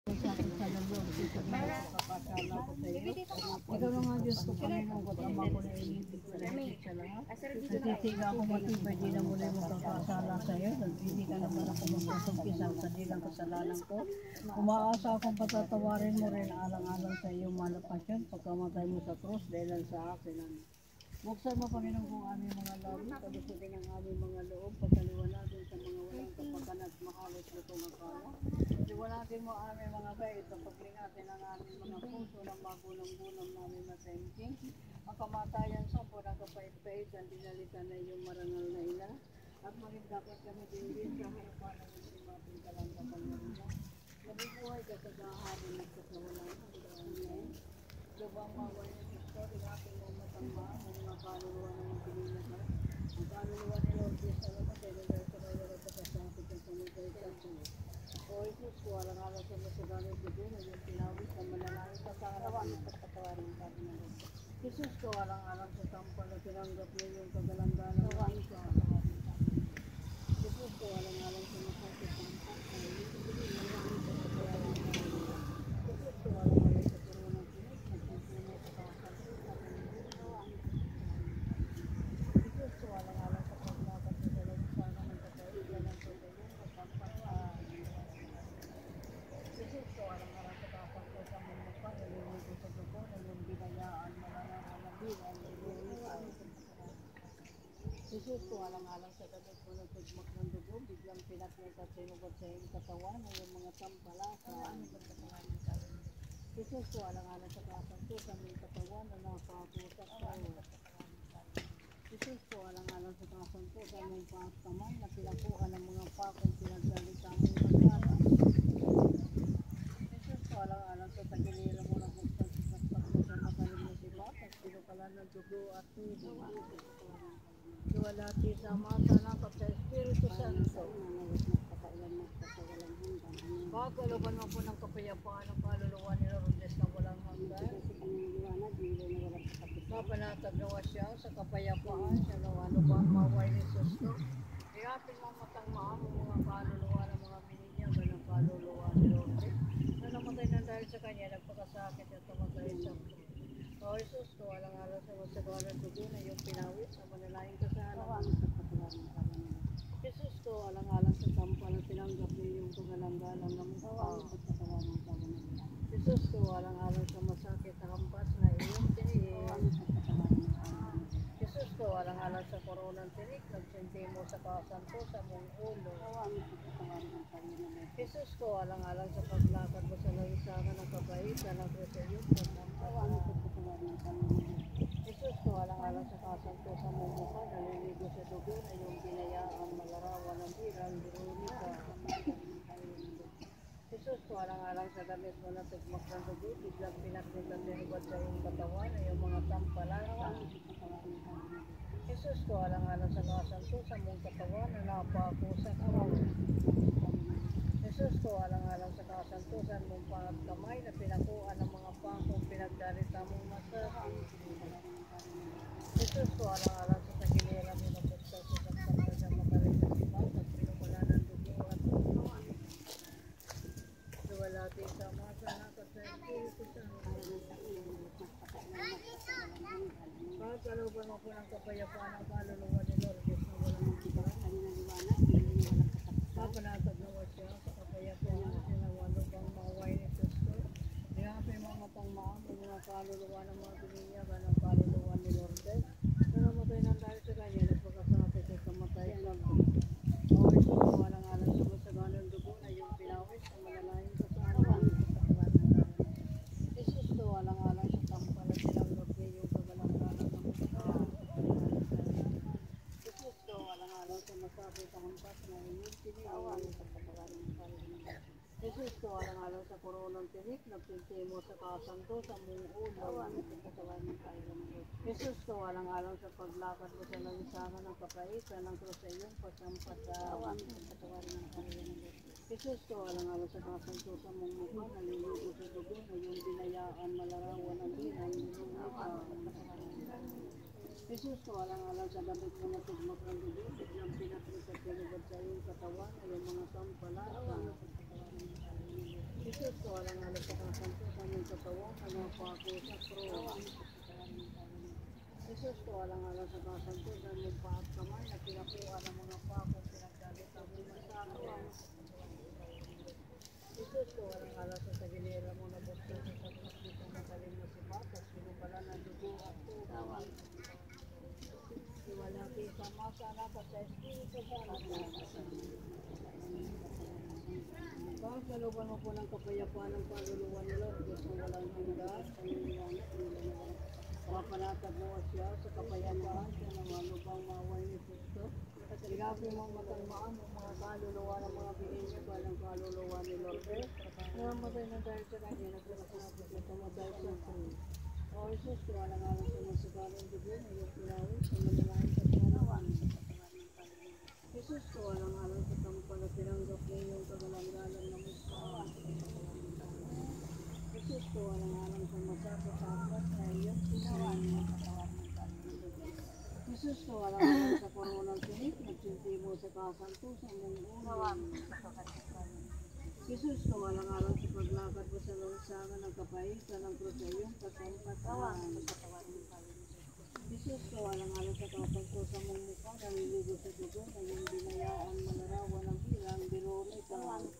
Ikaw na nga Diyos ko, Panginoon ko, tama ko na inibig sa lahat sa lahat. Natitiga ako matibay, di na muli mo kakasala sa iyo. Hindi ka naman ako magsusugkis ang kanilang kasalanan ko. Umaasa akong patatawarin mo rin alang-alang sa iyong malapasyon pagkamatay mo sa krus dahil sa akin. Buksan mo, Panginoon, kung aming mga labi, palusutin ang aming mga loob, pagkaliwanatin sa mga walang kapatan at mahalos na tumakala. Liwanatin mo aming mga gayet, paglingatin ang aming mga puso ng magunang-gunang namin matengking. Ang kamatayan sa po ng kapait-paitan, dinalitan na iyong marangal na ina. At maging dapat kami din sa harapan ng isimating kalangkapan na ina. Nabibuhay ka sa gaharin at sa kawalan ang daan ngayon. Lubang maway na Kristo, ilating mo matangmaan ang mga kaluluwa ng mga pininahan. Ang kaluluwa ni Lord Jesus, alam mo, tayo na sa kaya at pagkasakit ng pamutay sa Diyos. O Jesus, walang-alang sa masagamit ko na yung pinawis na manalangin ka sa harapan ng pagkatawarin ng sabi ng Lord. Jesus, walang-alang sa tampa na tinanggap niyo yung kagalangan ng mga isa. Jesus, walang-alang sa masakit ng tampa na yung pinawis sa pagkatawarin ng sabi ng Lord. Jesus, walang-alang sa corona pinis, nagsisimay sa kakasakit sa panginoon. Jesus, walang-alang sa paglakat sa dalagsana ng kapailan ng pagkayon at tampa Jesus, walang-alang sa kakasakit sa mga mukha, naliligo sa dugo, na yung binayaan malangaran ng bilang, Jesus, walang-alang sa damit mo ng tugmak ng dugo, biglang pinaklit at sinubot sa iyong katawan na yung mga tampalasa. Jesus, walang-alang sa kasantusan ng katawan na napapusak sa iyo. Jesus, walang-alang sa kasantusan ng pangkamay na pinakuha ng mga pakong pinagdalita mong kasama. Jesus, walang-alang sa tagiliran mo ng buksan sa saksak sa matalim na sibat at pinukalan ng dugo at tubo. Duwalati sa mata ng sa Espiritu Santo. Pagkaluban mo po ng kapayapaan ng kaluluwa ni Lourdes na walang hanggan. Mapanatag nawa siya sa kapayapaan siya nawa lubang maway ni Susto. Iyapin mo matang maam ang mga kaluluwa ng mga bininyagan ng kaluluwa ni Lourdes na namatay na dahil sa kanya nagpakasakit at namatay sa krus. O Jesus, walang-alang sa masagawan ng dugo na iyong pinawis sa manalangin ka sa halaman. Jesus, walang-alang sa tampa na tinanggap niyo yung kagalanggalang ng mukha. Jesus, walang-alang sa masakit na hampas na iyong tiniis. Jesus, walang-alang sa koronang tinik, nagsinti mo sa kasanto sa mong ulo. Jesus, walang-alang sa paglakad mo sa langisangan ng kabaitan ng Kristo pagkampalaan. Jesus, walang-alang sa kasanto sa mong mukha, naliligo sa dugo na iyong binayaan malarawan ng bilang Veronica. Jesus, walang-alang sa damit mo na tugmak ng dugo, biglang pinaklit at tinubad sa iyong katawan na iyong mga tampalasa. Jesus, walang-alang sa kasanto sa mong katawan na napakusak mo. Jesus, walang-alang sa kasantusan mong pangat kamay na pinakuha ng mga pakong pinagdarita mong masakit. Jesus, walang-alang sa tagiliran mo na buksan sa saksak sa matalim na sibat at pinukula ng dugo at tuwa. Duwalati sa masa nakat sa Espiritu Santo. Pagkaluban mo po ng kapayapaan ng kaluluwa ni Lourdes na walang hanggan. Mapanatag nawa siya sa kapayapaan at sinawalubang maway ni Kristo. Iyapin mo matang maam ang mga kaluluwa ng mga bininyagan ng kaluluwa ni Lourdes na namatay ng dahil sa kanya nagpagkasakit at kamatay sa krus. O Jesus, walang-alang sa masagawan ng dugo na iyong pinawis na manalangin ka sa harapan. Jesus, walang-alang sa tampa na tinanggap niya yung kagalanggalang ng mukha. Jesus, walang-alang sa masakit ang hampas na iyong tiniis. Jesus, walang-alang sa koronang tinik, nagsinti mo sa kasanto sa mong ulo. Jesus, walang-alang sa paglakad mo sa langisangan ng kapaitan ng krus sa iyong pasampatan. Jesus, walang-alang sa kasanto sa mong mukha, naliligo sa dugo na iyong binayaan malarawan ng bilang Veronica. Jesus, walang-alang sa damit mo na tugmak ng dugo, biglang pinaklit at tinubad sa iyong katawan na iyong mga tampalasa. Jesus, ko alang alam sa kasanto sa aming katawan, sa mga pako sa cross. Jesus, ko alang alam sa kasanto sa aming paat kamay, na pinakuha ng mga pako, pinagdalit ang sumasama. Jesus, ko alang alam sa saginera mo na bukto sa sakit dito matalim na si Patas, pinupala ng dugo at tawang. Iwalaki sa masa anak at sa Espiritu Santo. Pagkaluban mo po ng kapayapaan ng kaluluwa ni Lord, Diyos na walang hanggan, paniniwanag, papanatag mo siya sa kapayapaan, siya ng malubang maway ni Kristo. At igabi mong matagmaan ng mga kaluluwa ng mga bininyo, balang kaluluwa ni Lord. Namatay na dahil sa kanya, nagpapasapit na tumatay sa krus. O Jesus, kung alang-alang sa masigaling dugo, na iyong pinawis, sa madalahin sa pangalawan. Jesus, kung alang-alang sa tampal at tinanggap na iyong kagalang-galang na muskaan. Jesus, kung alang-alang sa masasasapat na iyong pinawan ng katawan ng kalimang. Jesus, kung alang-alang sa koronang sinik, nagsinti mo sa kasanto sa mong unawang sa kakatikan. Jesus, kung alang-alang sa paglakad mo sa lansangan ng kapaitan ng krus sa iyong kasampatawan sa katawan ng kalimang. Jesus, kung alang-alang sa kasanto sa mong mukha, naliligo sa dugo, na iyong binayaan manarawan ng bilang, birumi ka.